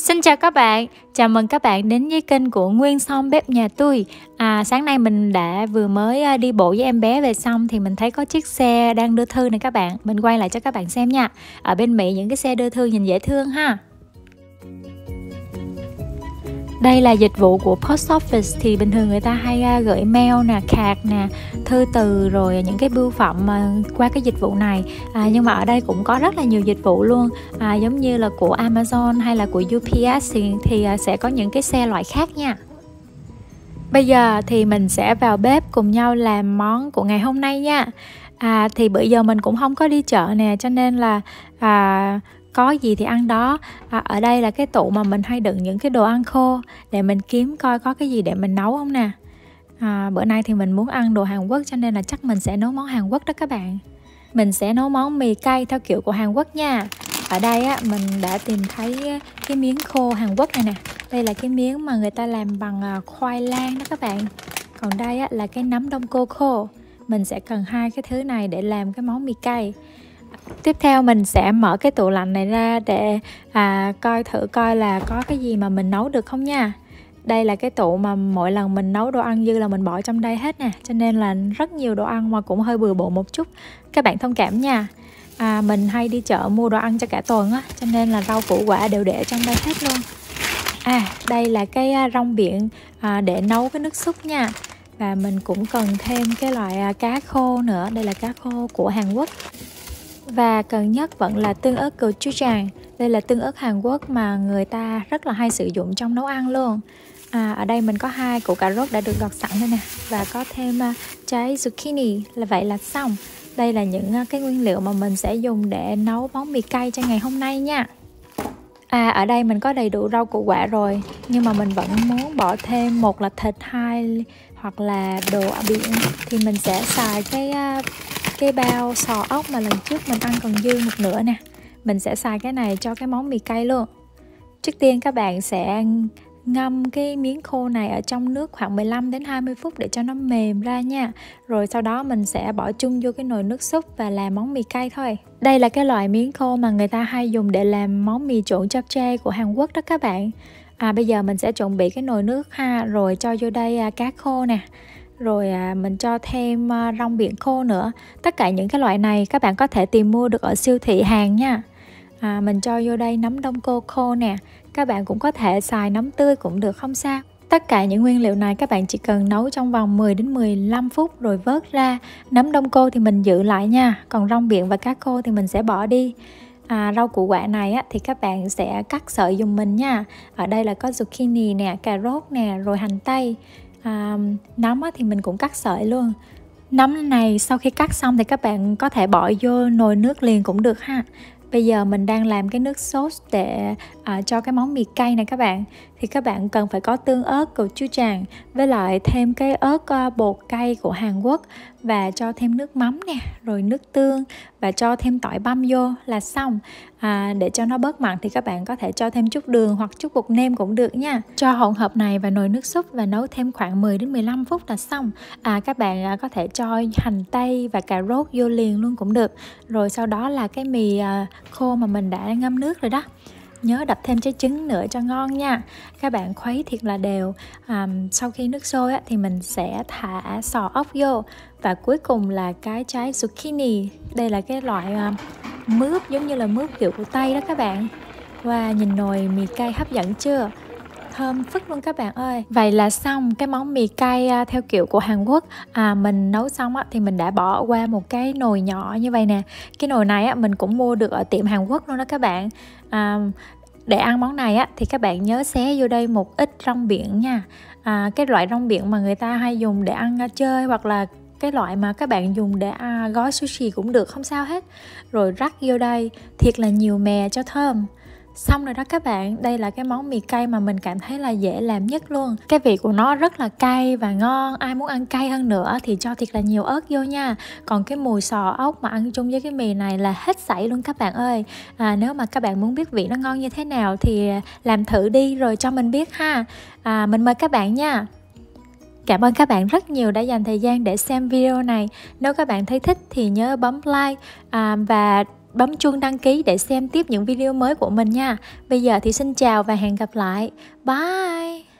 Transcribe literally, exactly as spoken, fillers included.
Xin chào các bạn, chào mừng các bạn đến với kênh của Nguyên Som Bếp Nhà Tôi. à, Sáng nay mình đã vừa mới đi bộ với em bé về xong thì mình thấy có chiếc xe đang đưa thư này các bạn. Mình quay lại cho các bạn xem nha. Ở bên Mỹ những cái xe đưa thư nhìn dễ thương ha. Đây là dịch vụ của Post Office, thì bình thường người ta hay gửi mail nè, card nè, thư từ rồi những cái bưu phẩm qua cái dịch vụ này. à, Nhưng mà ở đây cũng có rất là nhiều dịch vụ luôn, à, giống như là của Amazon hay là của u pê ét thì, thì sẽ có những cái xe loại khác nha. Bây giờ thì mình sẽ vào bếp cùng nhau làm món của ngày hôm nay nha. à, Thì bữa giờ mình cũng không có đi chợ nè, cho nên là à, có gì thì ăn đó. à, Ở đây là cái tủ mà mình hay đựng những cái đồ ăn khô, để mình kiếm coi có cái gì để mình nấu không nè. à, Bữa nay thì mình muốn ăn đồ Hàn Quốc, cho nên là chắc mình sẽ nấu món Hàn Quốc đó các bạn. Mình sẽ nấu món mì cay theo kiểu của Hàn Quốc nha. Ở đây á, mình đã tìm thấy cái miếng khô Hàn Quốc này nè. Đây là cái miếng mà người ta làm bằng khoai lang đó các bạn. Còn đây á, là cái nấm đông cô khô. Mình sẽ cần hai cái thứ này để làm cái món mì cay. Tiếp theo mình sẽ mở cái tủ lạnh này ra để à, coi thử coi là có cái gì mà mình nấu được không nha. Đây là cái tủ mà mỗi lần mình nấu đồ ăn dư là mình bỏ trong đây hết nè, cho nên là rất nhiều đồ ăn mà cũng hơi bừa bộn một chút, các bạn thông cảm nha. à, Mình hay đi chợ mua đồ ăn cho cả tuần á, cho nên là rau củ quả đều để trong đây hết luôn. À đây là cái rong biển à, để nấu cái nước súp nha. Và mình cũng cần thêm cái loại cá khô nữa. Đây là cá khô của Hàn Quốc. Và cần nhất vẫn là tương ớt gochujang. Đây là tương ớt Hàn Quốc mà người ta rất là hay sử dụng trong nấu ăn luôn. à, Ở đây mình có hai củ cà rốt đã được gọt sẵn đây nè. Và có thêm uh, trái zucchini. Là vậy là xong. Đây là những uh, cái nguyên liệu mà mình sẽ dùng để nấu món mì cay cho ngày hôm nay nha. À ở đây mình có đầy đủ rau củ quả rồi, nhưng mà mình vẫn muốn bỏ thêm một là thịt, hai hoặc là đồ ở biển. Thì mình sẽ xài cái uh, cái bao sò ốc mà lần trước mình ăn còn dư một nửa nè. Mình sẽ xài cái này cho cái món mì cay luôn. Trước tiên các bạn sẽ ngâm cái miếng khô này ở trong nước khoảng mười lăm đến hai mươi phút để cho nó mềm ra nha. Rồi sau đó mình sẽ bỏ chung vô cái nồi nước súp và làm món mì cay thôi. Đây là cái loại miếng khô mà người ta hay dùng để làm món mì trộn japchae của Hàn Quốc đó các bạn. À bây giờ mình sẽ chuẩn bị cái nồi nước ha, rồi cho vô đây à, cá khô nè. Rồi à, mình cho thêm à, rong biển khô nữa. Tất cả những cái loại này các bạn có thể tìm mua được ở siêu thị Hàn nha. à, Mình cho vô đây nấm đông cô khô nè. Các bạn cũng có thể xài nấm tươi cũng được, không sao. Tất cả những nguyên liệu này các bạn chỉ cần nấu trong vòng mười đến mười lăm phút rồi vớt ra. Nấm đông cô thì mình giữ lại nha. Còn rong biển và cá khô thì mình sẽ bỏ đi. À, rau củ quả này á, thì các bạn sẽ cắt sợi giùm mình nha. Ở đây là có zucchini nè, cà rốt nè, rồi hành tây. à, Nấm á, thì mình cũng cắt sợi luôn. Nấm này sau khi cắt xong thì các bạn có thể bỏ vô nồi nước liền cũng được ha. Bây giờ mình đang làm cái nước sốt để à, cho cái món mì cay này các bạn. Thì các bạn cần phải có tương ớt gochujang, với lại thêm cái ớt uh, bột cay của Hàn Quốc. Và cho thêm nước mắm nè, rồi nước tương, và cho thêm tỏi băm vô là xong. à, Để cho nó bớt mặn thì các bạn có thể cho thêm chút đường hoặc chút bột nêm cũng được nha. Cho hỗn hợp này vào nồi nước súp và nấu thêm khoảng mười đến mười lăm phút là xong. à, Các bạn à, có thể cho hành tây và cà rốt vô liền luôn cũng được. Rồi sau đó là cái mì à, khô mà mình đã ngâm nước rồi đó. Nhớ đập thêm trái trứng nữa cho ngon nha. Các bạn khuấy thiệt là đều. à, Sau khi nước sôi á, thì mình sẽ thả sò ốc vô. Và cuối cùng là cái trái zucchini. Đây là cái loại à, mướp giống như là mướp kiểu của Tây đó các bạn. Và nhìn nồi mì cay hấp dẫn chưa? Thơm phức luôn các bạn ơi. Vậy là xong cái món mì cay à, theo kiểu của Hàn Quốc. à, Mình nấu xong á, thì mình đã bỏ qua một cái nồi nhỏ như vậy nè. Cái nồi này á, mình cũng mua được ở tiệm Hàn Quốc luôn đó các bạn. à, Để ăn món này á, thì các bạn nhớ xé vô đây một ít rong biển nha. à, Cái loại rong biển mà người ta hay dùng để ăn chơi, hoặc là cái loại mà các bạn dùng để à, gói sushi cũng được, không sao hết. Rồi rắc vô đây thiệt là nhiều mè cho thơm. Xong rồi đó các bạn, đây là cái món mì cay mà mình cảm thấy là dễ làm nhất luôn. Cái vị của nó rất là cay và ngon. Ai muốn ăn cay hơn nữa thì cho thiệt là nhiều ớt vô nha. Còn cái mùi sò ốc mà ăn chung với cái mì này là hết sảy luôn các bạn ơi. à, Nếu mà các bạn muốn biết vị nó ngon như thế nào thì làm thử đi rồi cho mình biết ha. à, Mình mời các bạn nha. Cảm ơn các bạn rất nhiều đã dành thời gian để xem video này. Nếu các bạn thấy thích thì nhớ bấm like à, và bấm chuông đăng ký để xem tiếp những video mới của mình nha. Bây giờ thì xin chào và hẹn gặp lại. Bye.